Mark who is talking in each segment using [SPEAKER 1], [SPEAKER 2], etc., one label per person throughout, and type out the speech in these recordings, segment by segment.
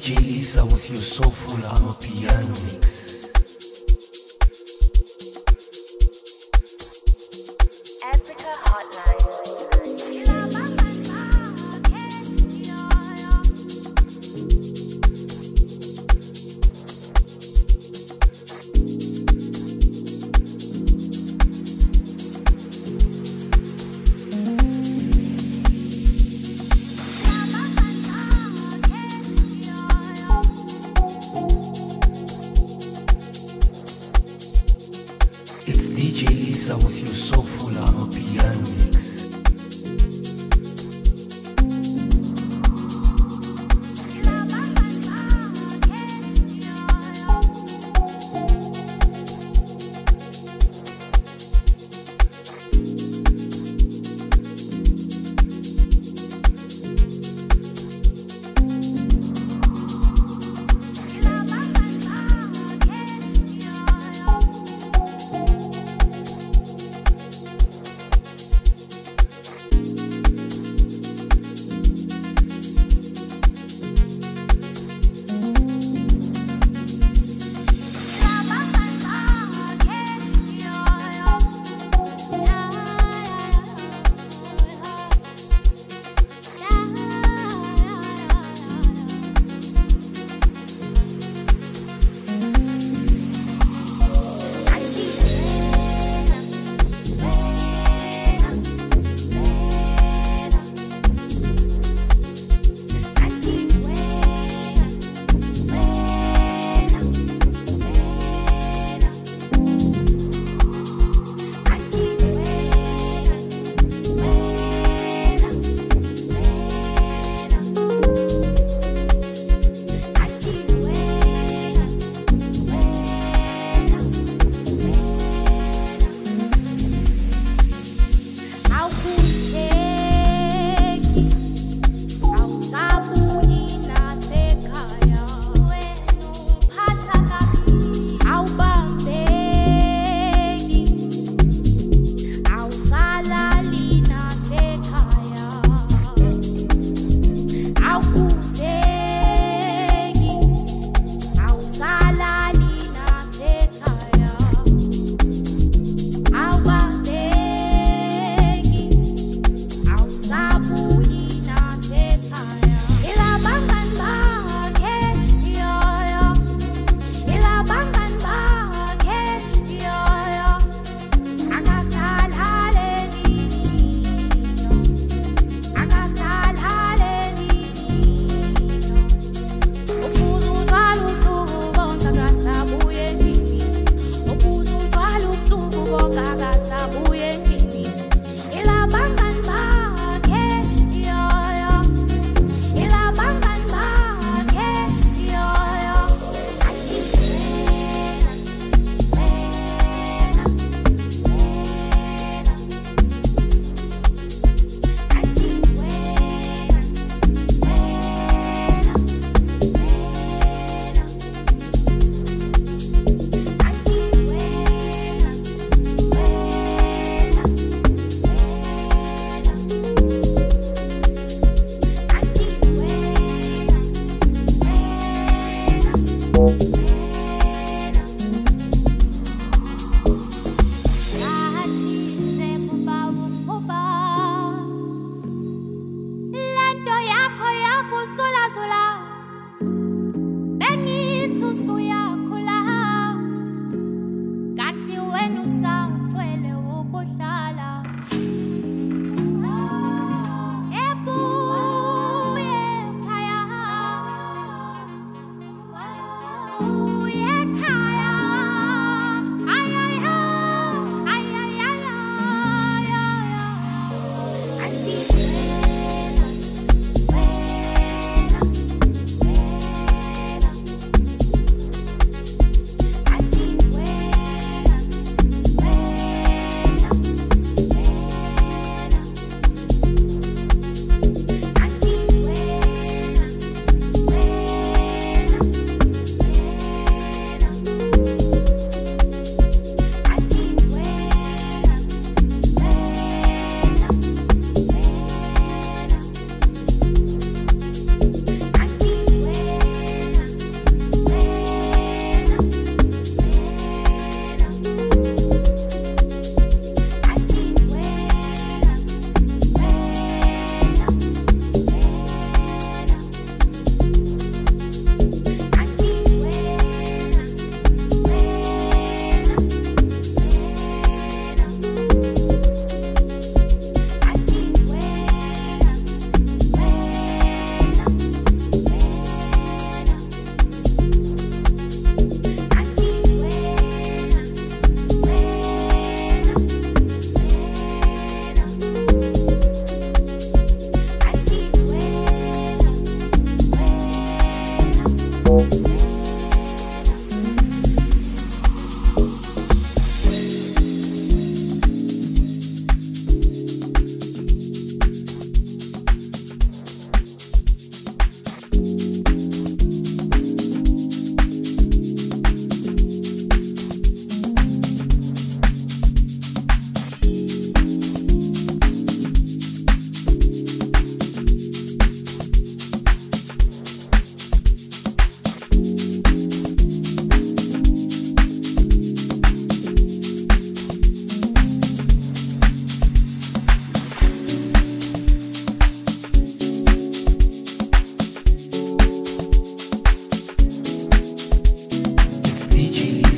[SPEAKER 1] DJ Lisa with your soulful Ama piano mix.
[SPEAKER 2] Africa Hotline.
[SPEAKER 1] It's DJ Lisa with your soulful Ama piano mix.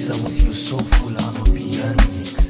[SPEAKER 1] Lisa with your soulful R&B remix.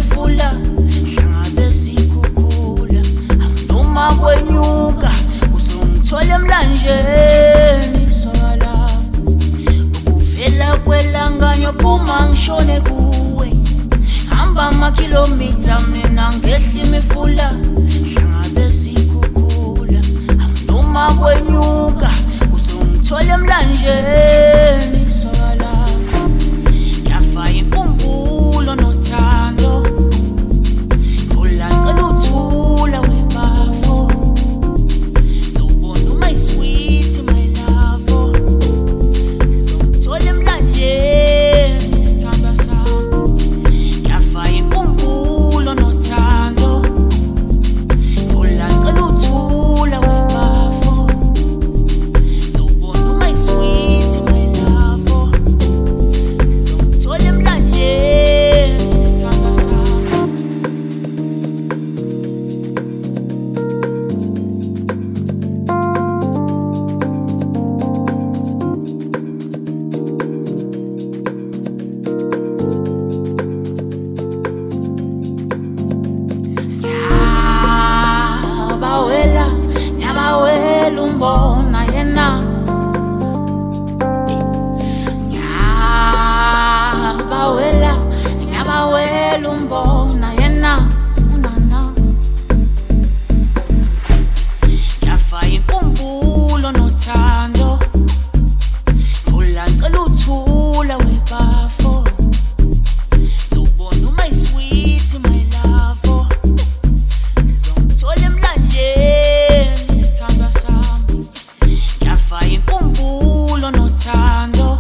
[SPEAKER 3] imifula hlangabe sikhukhula noma kwenyuka uzongithola emlanjeni sola ukuvela kwelanganyo phuma ngishone kuwe hamba amakhilomitha mina ngehla imifula hlangabe sikhukhula noma kwenyuka uzongithola emlanjeni sola yafa inkumbulo nothando vula ngicela uthula webafo ubona my sweet my love sizongithola emlanjeni sithanda sami yafa inkumbulo nothando vula ngicela uthula webafo ubona my sweet my love sizongithola emlanjeni sithanda sami nyabawela umbona yena nyabawela umbona yena unana yafa inkumbulo nothando vula ngicela uthula webafo ubona my sweet my love sizongithola emlanjeni sithanda sami yafa inkumbulo nothando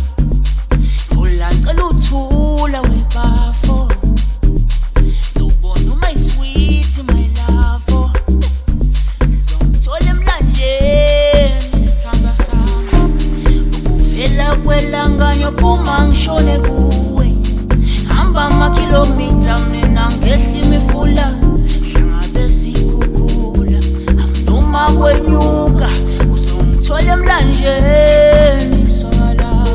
[SPEAKER 3] vula ngicela uthula webafo ubona my sweet my love sizongithola emlanjeni sithanda sami ukuvela kwelanganyo phuma ngishone kuwe hamba amakhilomitha mina ngehla imifula hlangabe sikhukhula noma kwenyuka uzongithola emlanjeni sola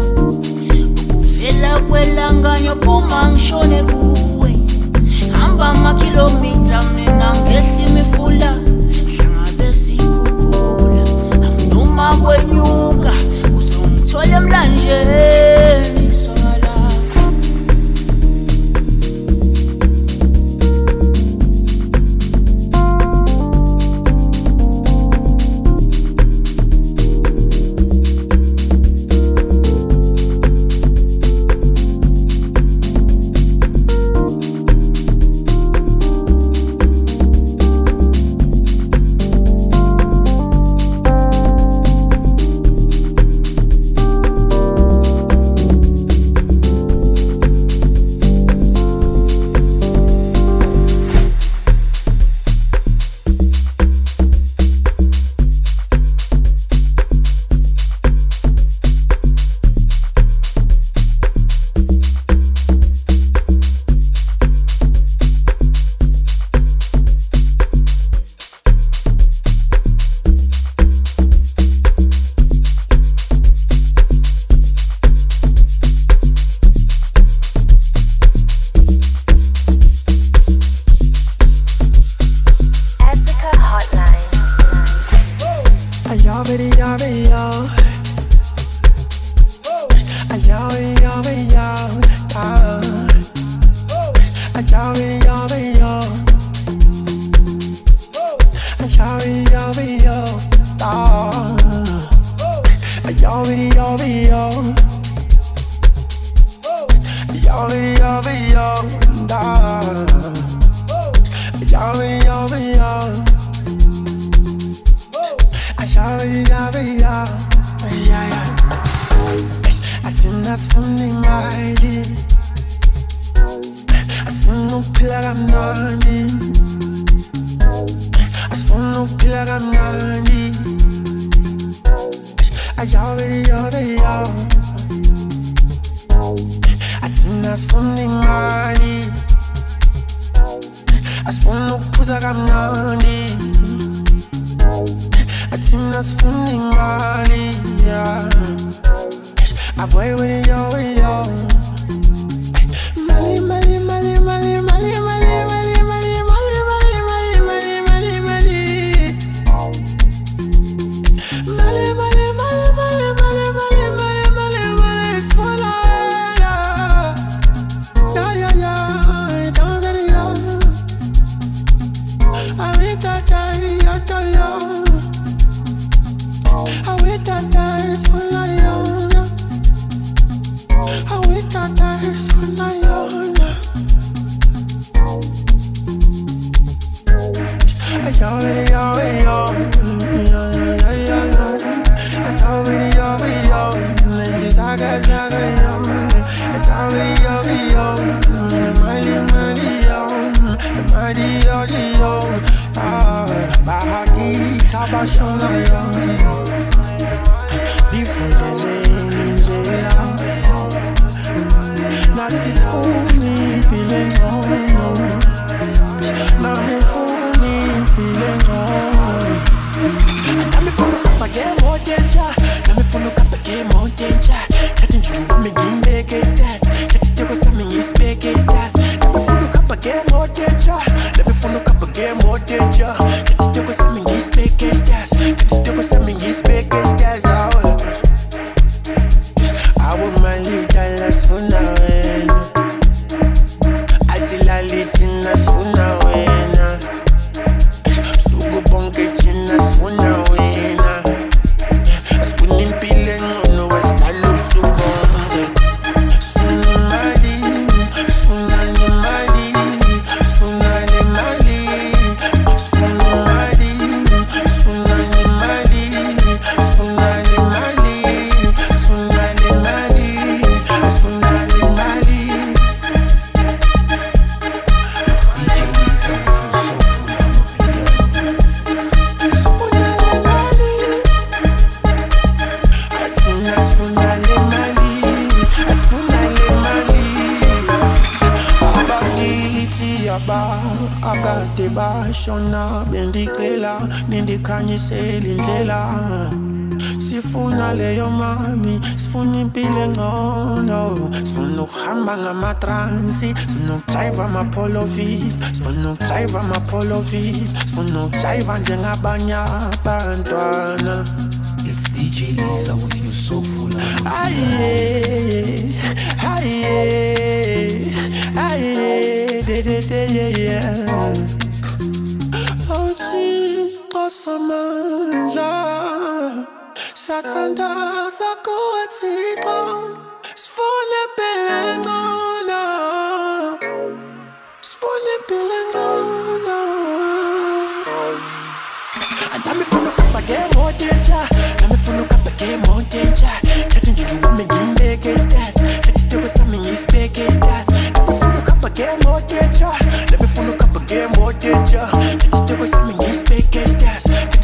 [SPEAKER 3] ukuvela kwelanganyo phuma ngishone kuwe hamba amakhilomitha mina ngehla imifula hlangabe sikhukhula noma kwenyuka uzongithola emlanjeni sola
[SPEAKER 4] Mali, Mali, Mali, Mali, Mali, Mali. awitata isona yona Shona bendikela nindikanyisela indlela sifuna leyo mami sifuna impilo engcono sifuna ukuhamba ngamatransi sifuna ukudrive ama-Polo Viv sifuna ukudrive ama-Polo Viv sifuna ukudrive njengabanye abantwana.
[SPEAKER 1] It's DJ Lisa with your soulful
[SPEAKER 4] Aye, aye, aye, yeah. Samandla sathanda sakuwe Thixo sifuna impilo engcono sifuna impilo engcono nami funa ukuhamba ngemoto entsha nami funa ukuhamba ngemoto entsha thatha nje wami ngimbeke stars thatha isitoko sami ngisibeke stars nami funa ukuhamba ngemoto entsha nami funa ukuhamba ngemoto entsha thatha isitoko sami ngisibeke stars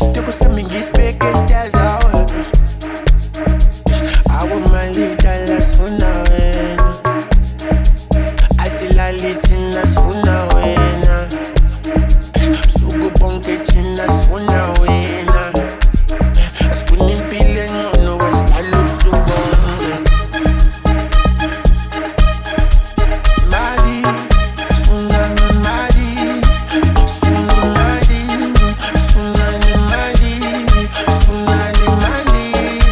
[SPEAKER 4] I want my life that lasts for now. I see la litina for now. So go bonke china for now. I couldn't be no what's I look so good. Mali, Sunani Mali, Sunani Mali, Sunani Mali.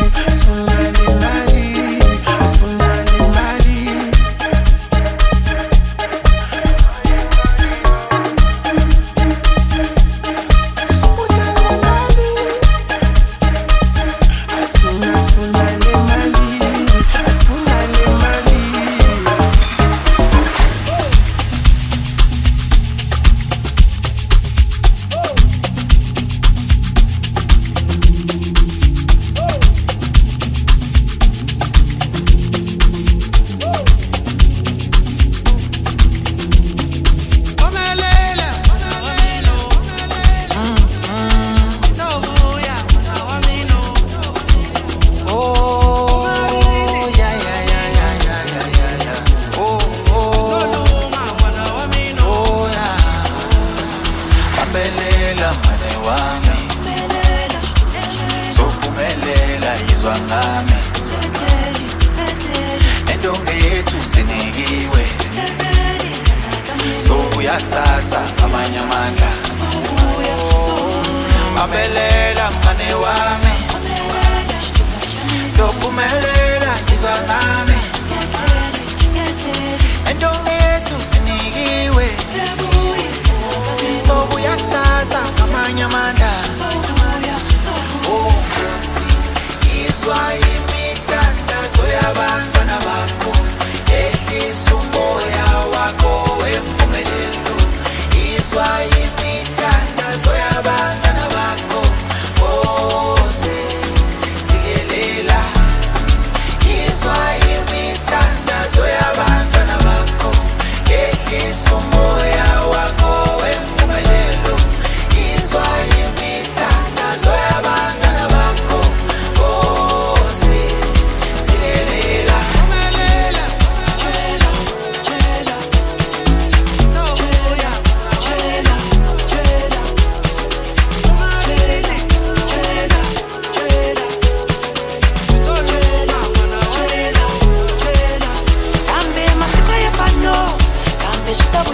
[SPEAKER 1] uzwa ngami entombi yethu sinikiwe sobuya kusasa amanye amandla mabelela mngane wami sophumelela izwa ngami entombi yethu sinikiwe sobuya kusasa amanye amandla izwa imithandazo yabantwana bakho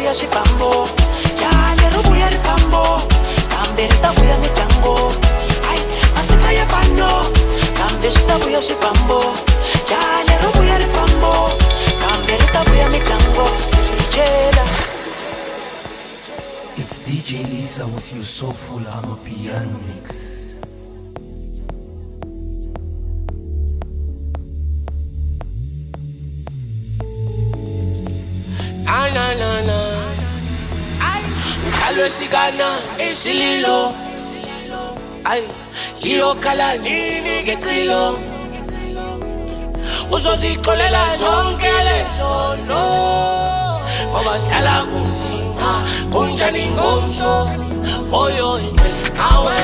[SPEAKER 4] buya shipambo Jale rubuya rifambo Kamberita buya mitango Ay, masika ya fano Kambeshita buya shipambo Jale rubuya rifambo Kamberita buya mitango Jela
[SPEAKER 1] It's DJ Lisa with your soulful Amapiano mix.
[SPEAKER 5] Na na na ay Kalo sigana isililo ay liyo kala nini gekrilo uzozikolela zonke lezono ngoba sihlala kunzima kunjani ngomso moyo awe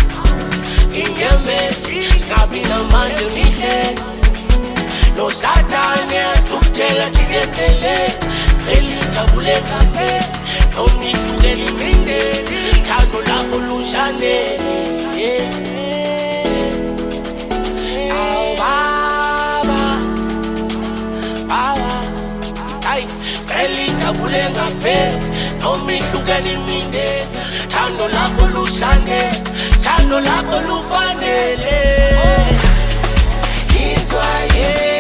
[SPEAKER 5] ingemesi skabina manje mihle no satane atukutela kigefele Eli tabuleka pe Noni sudeli minde Tando la kulushane Au baba Baba Ay Eli tabuleka pe Noni sudeli minde Tando la kulushane Tando la kulufanele Israel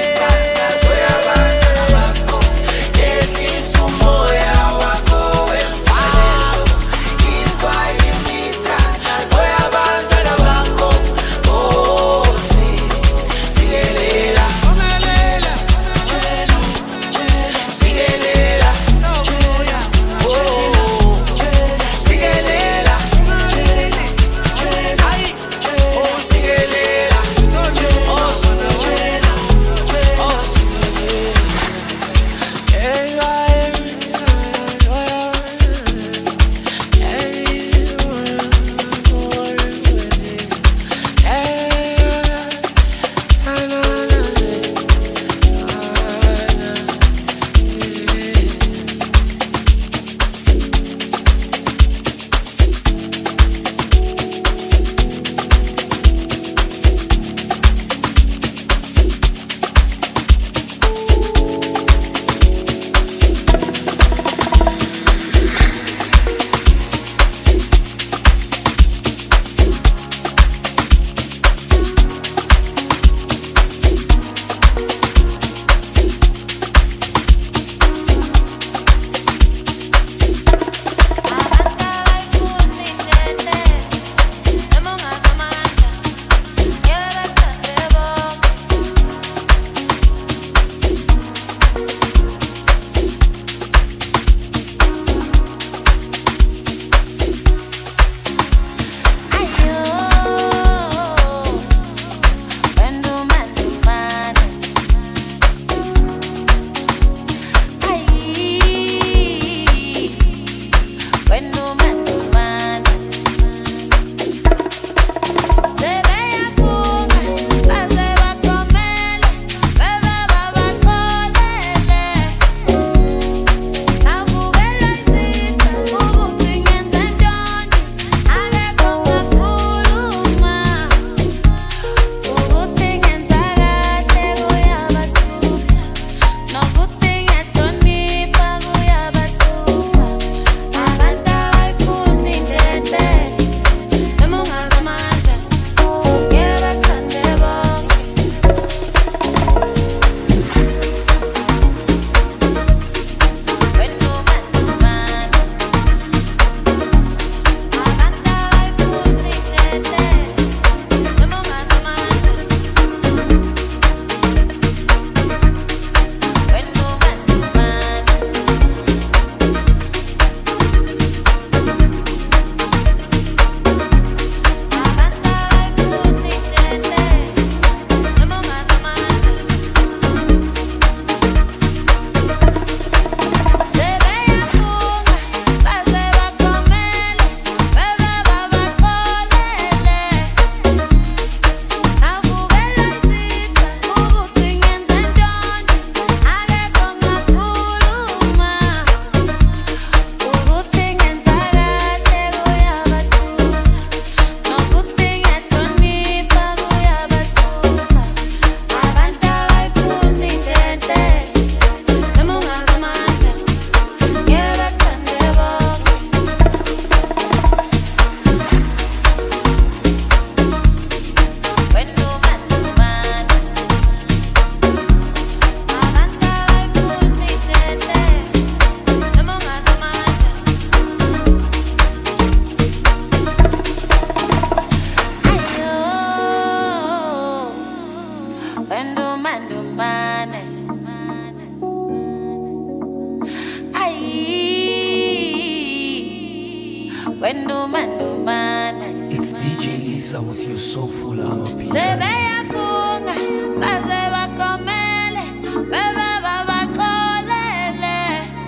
[SPEAKER 1] It's DJ Lisa with your soulful R&B.
[SPEAKER 3] Sebeyafunga baze bakomele bebe babaxolele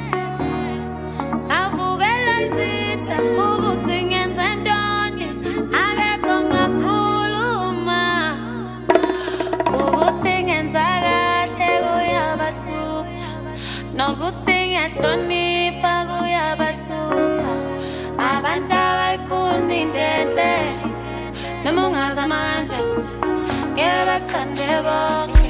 [SPEAKER 3] avukela isitha ukuthi ngenze ntoni akekho ngakhuluma ukuthi ngenza kahle kuyabahlupha nokuthi ngiyahlonipha kuyabahlupha abantu abayifuna intenhle noma ungazama kanje ngeke bakuthande bonke.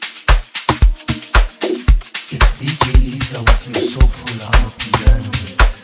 [SPEAKER 1] It's DJ Lisa with your soulful R&B.